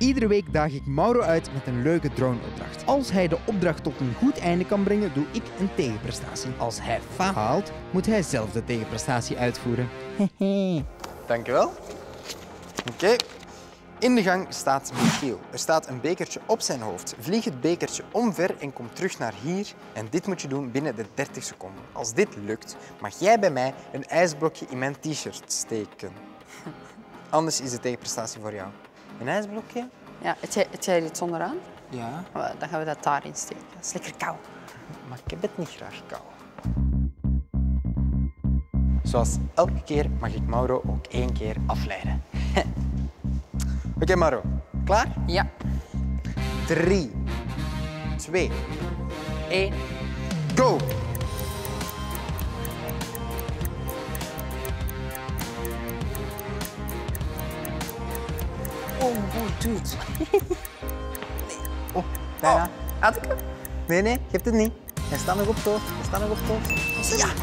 Iedere week daag ik Mauro uit met een leuke droneopdracht. Als hij de opdracht tot een goed einde kan brengen, doe ik een tegenprestatie. Als hij faalt, moet hij zelf de tegenprestatie uitvoeren. Dankjewel. Oké. In de gang staat Michiel. Er staat een bekertje op zijn hoofd. Vlieg het bekertje omver en kom terug naar hier. En dit moet je doen binnen de 30 seconden. Als dit lukt, mag jij bij mij een ijsblokje in mijn t-shirt steken. Anders is de tegenprestatie voor jou. Een ijsblokje? Ja, het jij er iets onderaan? Ja. Dan gaan we dat daarin steken. Dat is lekker koud. Maar ik heb het niet graag koud. Zoals elke keer mag ik Mauro ook 1 keer afleiden. Oké, Mauro. Klaar? Ja. 3, 2, 1. go! Oh, dude. Oh, bijna. Had ik hem? Nee, je hebt het niet. Hij staat nog op toot. Hij staat nog op toot. Ja!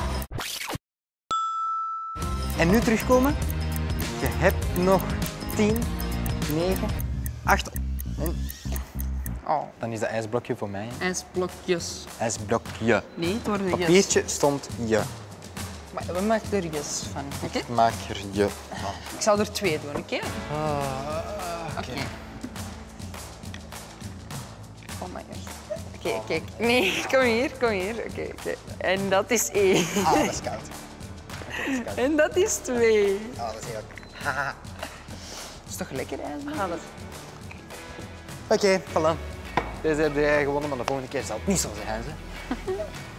En nu terugkomen. Je hebt nog 10, 9, 8. Oh. Dan is dat ijsblokje voor mij. IJsblokjes. IJsblokje. Nee, het worden jes. Papiertje stond je. Maar we maken er jes van, oké? Maak er je van. Ik zal er 2 doen, oké? Oké. Oh my god. Oké, kijk. Nee, kom hier, kom hier. Oké. En dat is 1. Ah, dat is koud. Okay, dat is koud. En dat is 2. Ah, dat is heel koud. Is toch lekker, ijsblok? Oké, voilà. Deze heb jij gewonnen, maar de volgende keer zal het niet zo zijn. Hè?